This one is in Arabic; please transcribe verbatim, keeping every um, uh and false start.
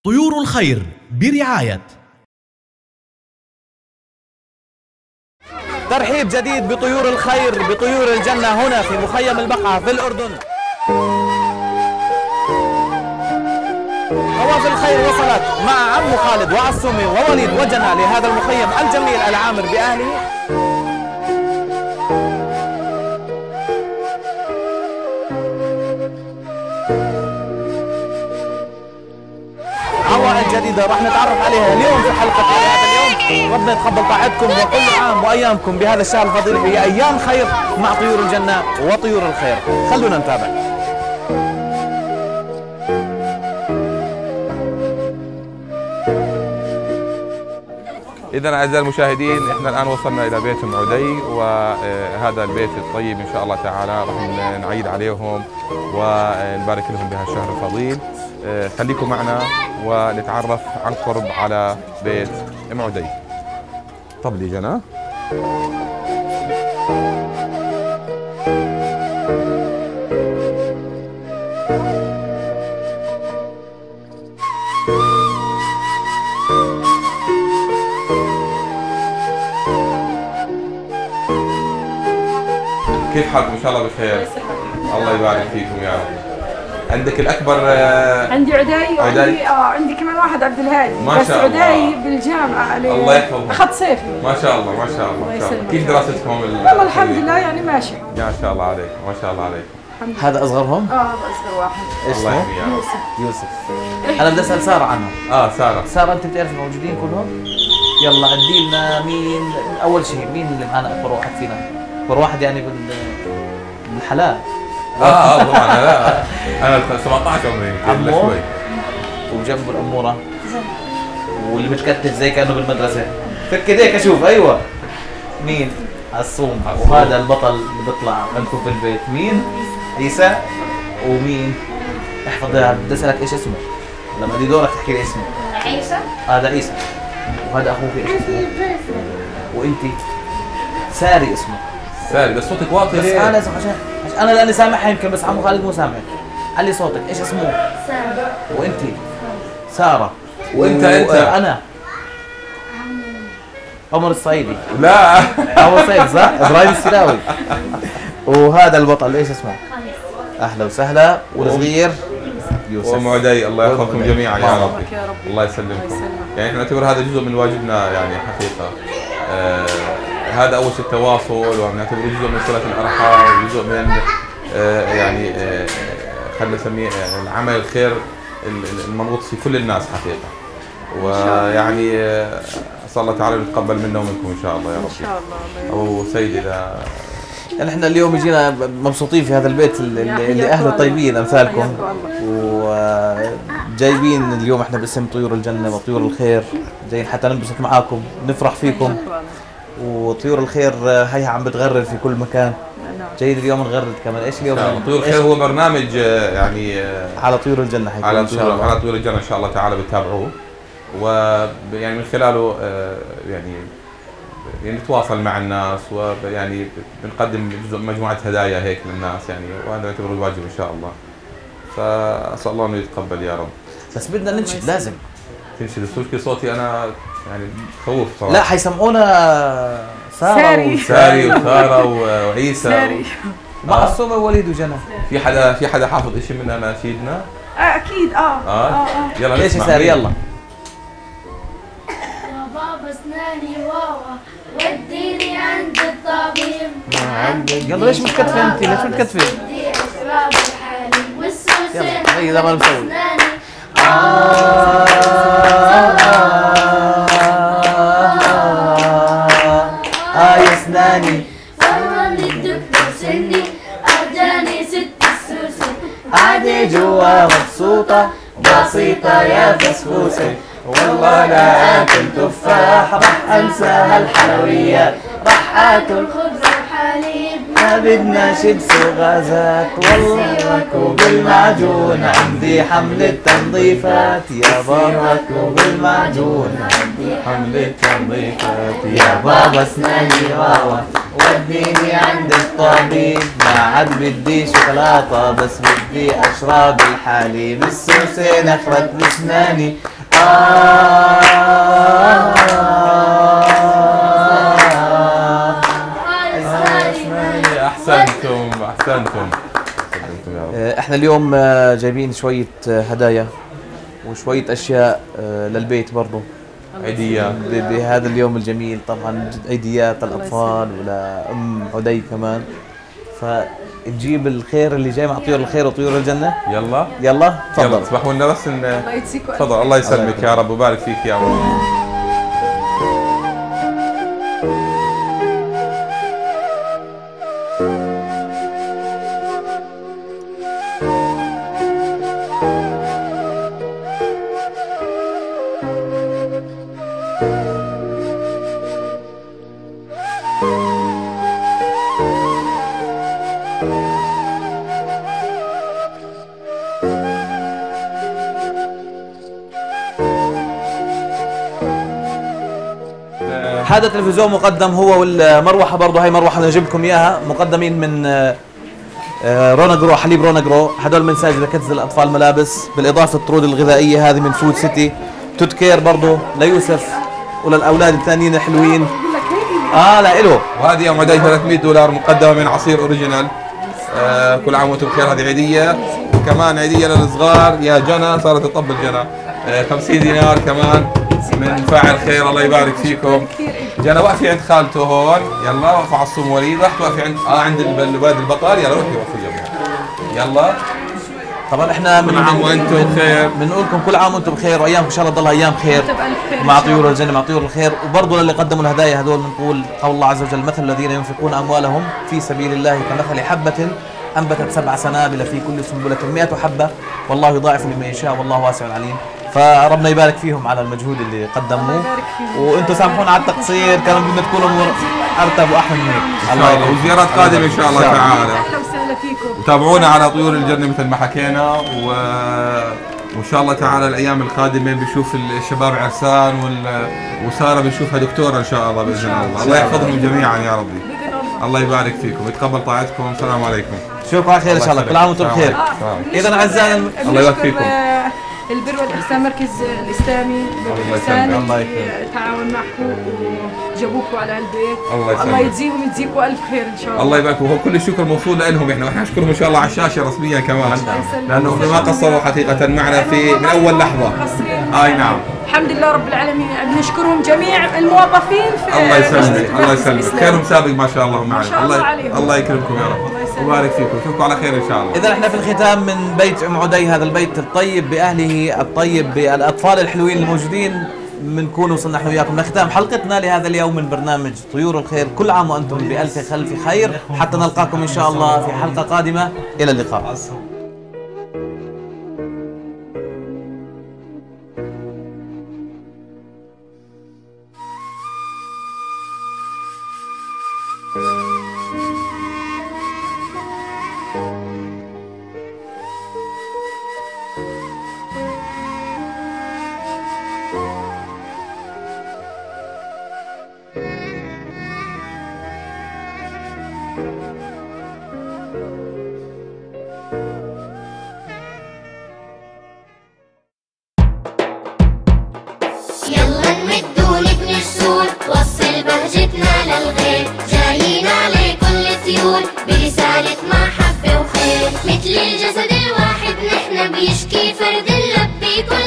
طيور الخير برعاية. ترحيب جديد بطيور الخير بطيور الجنة هنا في مخيم البقعة في الأردن. قوافل الخير وصلت مع عمو خالد وعصومي ووليد وجنى لهذا المخيم الجميل العامر بأهله. عوائل جديدة راح نتعرف عليها اليوم في حلقة هذا اليوم. ربنا يتقبل طاعتكم وكل عام وأيامكم بهذا الشهر الفضيل هي أيام خير مع طيور الجنة وطيور الخير. خلونا نتابع. إذا أعزائي المشاهدين، إحنا الآن وصلنا إلى بيت أم عدي، وهذا البيت الطيب إن شاء الله تعالى راح نعيد عليهم ونبارك لهم بهذا الشهر الفضيل. خليكم معنا ونتعرف عن قرب على بيت أم عدي. طب جنى. كيف حالكم؟ ان شاء الله بخير. الله يبارك فيكم يا رب. عندك الاكبر؟ عندي عدي وعندي اه عندي كمان واحد عبد الهادي. ما شاء الله. بس عدي بالجامعه. الله يحفظهم. اخذ صيفي. ما شاء الله ما شاء الله. ما شاء الله. كيف دراستكم؟ والله الحمد لله يعني ماشي. ما شاء الله عليك ما شاء الله عليك. هذا اصغرهم؟ اه هذا اصغر واحد. ايش اسمه؟ يوسف. يوسف. انا بدي اسال ساره عنهم. اه ساره. ساره انت بتعرف موجودين كلهم؟ يلا عدي لنا مين اول شيء، مين اللي معنا اكبر واحد فينا؟ اكبر واحد يعني بال بالحلال. اه اه طبعا. لا انا سبعطعش عمري يمكن شوي. وجنبه الاموره واللي متكتف زي كانه بالمدرسه. فك ايديك اشوف. ايوه مين؟ عصوم. وهذا البطل اللي بيطلع عندكم في البيت مين؟ عيسى. ومين؟ احفظ يا بدي اسالك ايش اسمه لما بدي دورك تحكي لي اسمه. عيسى. هذا عيسى. وهذا اخوك ايش اسمه؟ وانت؟ ساري اسمه. ساري. بس صوتك واطي بس ليه؟ انا عشان عشان انا لاني سامعها يمكن، بس عمو خالد مو سامعك. علي صوتك. ايش اسمه؟ سارة. وانت؟ ساره. وانت و... انت؟ انا عمر الصعيدي. لا عمر الصعيدي صح؟ ابراهيم السلاوي. وهذا البطل ايش اسمه؟ اهلا وسهلا. والصغير يوسف. وام عدي. الله يحفظكم جميعا يا رب. يا رب. الله يسلمكم. يعني احنا نعتبر هذا جزء من واجبنا يعني حقيقه. آه هذا اول شيء التواصل، ونعتبره جزء من صله الارحام وجزء من آه يعني آه خلينا نسميه آه العمل الخير المنغوط في كل الناس حقيقه. ويعني آه اسال الله تعالى يتقبل منا ومنكم ان شاء الله يا رب. ان شاء الله. ابو سيد اذا يعني احنا اليوم جينا مبسوطين في هذا البيت اللي, اللي اهله طيبين امثالكم، وجايبين اليوم احنا باسم طيور الجنه وطيور الخير، جايين حتى ننبسط معاكم نفرح فيكم. وطيور الخير هي عم بتغرد في كل مكان. جايين اليوم نغرد كمان. ايش اليوم؟ طيور الخير هو برنامج يعني على طيور الجنه حيكون على ان شاء الله. على طيور الجنه ان شاء الله تعالى بتتابعوه، ويعني من خلاله يعني يعني نتواصل مع الناس، ويعني بنقدم جزء مجموعه هدايا هيك للناس يعني، وهذا نعتبره الواجب ان شاء الله. فاسال الله انه يتقبل يا رب. بس بدنا ننشد. لازم تنشد. السوشكي صوتي انا يعني خوف صراحه. لا حيسمعونا ساره ساري وساري وساره وعيسى ساري معصومه ووليد وجنى. في حدا في حدا حافظ شيء من اناشيدنا؟ آه اكيد. اه اه, آه. يلا ليش نسمع. ساري؟ يلا. يا بابا اسناني واوا وديني عند الطبيب. يلا ليش متكتفه انت؟ ليش متكتفه؟ بدي اشرب الحليب والسوسن. هي زي ما مسوي. اه يا اسناني فرني الدكتور سني ارجاني ست السوسن. قاعدة جوا مبسوطة بسيطة يا فسفوسة، والله لا اكل تفاح راح انسى هالحلويات، راح اكل خبز وحليب ما بدنا شيبس وغازات، والله ركوب المعجون عندي حملة تنظيفات، يا بابا ركوب المعجون عندي حملة تنظيفات، يا بابا اسناني واوا وديني عند الطبيب، ما عاد بدي شوكولاتة بس بدي اشرب الحليب، السوسة نخرت بسناني احسنتم احسنتم. احنا اليوم جايبين شوية هدايا وشوية اشياء للبيت برضو عيديات بهذا اليوم الجميل. طبعا عيديات الاطفال ولام عدي كمان، فنجيب الخير اللي جاي مع طيور الخير وطيور الجنة. يلا يلا تفضل. اسمحوا لنا بس ان الله يجزيكم ألف تفضل. الله يسلمك يا رب ويبارك فيك يا رب. هذا التلفزيون مقدم هو والمروحه برضه، هاي مروحه بدنا نجيب لكم اياها، مقدمين من روناجرو، حليب روناجرو. هدول من ساجد كنز الاطفال ملابس، بالاضافه الطرود الغذائيه هذه من فود سيتي. توت كير برضه ليوسف وللاولاد الثانيين الحلوين. اه لا إله. وهذه يوم عدي ثلاثمئة دولار مقدمه من عصير اوريجينال. آه كل عام وانتم بخير. هذه عيديه، وكمان عيديه للصغار يا جنى، صارت تطبل جنى. آه خمسين دينار كمان من فاعل خير. الله يبارك فيكم. جانا واقفه عند خالته هون، يلا واقفه على الصوم وليد. رحت واقفه عند اه عند الواد البطل، يلا روحي وقفي يلا. طبعا احنا من كل عام وانتم بخير، بنقول لكم كل عام وانتم بخير، وايامكم ان شاء الله تضلها ايام خير مع طيور الجنه، مع طيور الخير. وبرضه للي قدموا الهدايا هذول بنقول قول الله عز وجل: مثل الذين ينفقون اموالهم في سبيل الله كمثل حبه انبتت سبع سنابل في كل سنبله مئة حبه والله يضاعف لمن يشاء والله واسع عليم. فربنا يبارك فيهم على المجهود اللي قدموه، وانتم سامحونا على التقصير، كان بدنا تكونوا ارتب واحلى من هيك. الله يبارك. وزيارات قادمه ان شاء الله تعالى. اهلا وسهلا فيكم. وتابعونا على طيور الجنه مثل ما حكينا، و... وان شاء الله تعالى الايام القادمه بنشوف الشباب عرسان وال... وساره بنشوفها دكتوره ان شاء الله باذن الله. الله يحفظهم جميعا يا ربي. الله يبارك فيكم ويتقبل طاعتكم. السلام عليكم. اشوفكم على خير ان شاء الله. كل عام وانتم بخير. اذا اعزائنا الله يبارك فيكم. البر والإحسان مركز الإسلامي بالإحسان تعاون معكم وجابوكم على البيت. الله, الله يجزيهم يجزيكم ألف خير إن شاء الله. الله يبارك. وهو كل الشكر موصول لهم احنا، ونحن نشكرهم إن شاء الله على الشاشة رسميا كمان، لأنهم ما قصروا حقيقة معنا في من أول لحظة. آي نعم. الحمد لله رب العالمين. بنشكرهم جميع الموظفين في الله يسلمك. الله يسلمك. خيرهم سابق ما شاء الله معنا. الله الله يكرمكم يا رب ويبارك فيكم. نشوفكم على خير إن شاء الله. إذا احنا في الختام من بيت أم عدي، هذا البيت الطيب بأهله، الطيب بالأطفال الحلوين الموجودين، بنكون وصلنا احنا وياكم لختام حلقتنا لهذا اليوم من برنامج طيور الخير. كل عام وأنتم بألف خلف خير، حتى نلقاكم إن شاء الله في حلقة قادمة. إلى اللقاء. يلا نمد ونبني السور، وصل بهجتنا للغير، جايين عليه كل الطيور برسالة محبة وخير. مثل الجسد الواحد نحن بيشكي فرد نلبي كل